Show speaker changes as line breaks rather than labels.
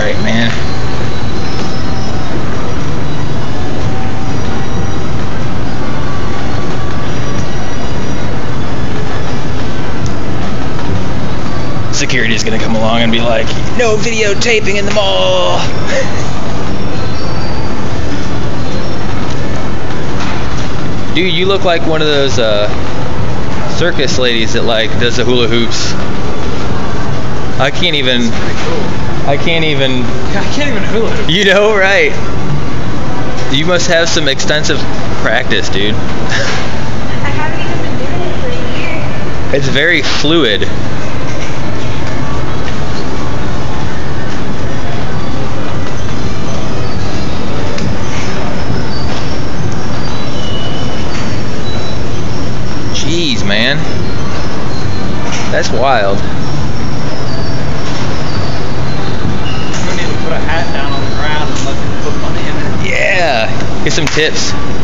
Alright, man. Security's gonna come along and be like, no videotaping in the mall. Dude, you look like one of those circus ladies that like does the hula hoops. I can't even
hula hoop.
You know, right? You must have some extensive practice, dude.
I haven't even been doing it for a year.
It's very fluid. Jeez, man. That's wild.
We need to put a hat down on the ground and let them put money in it.
Yeah. Get some tips.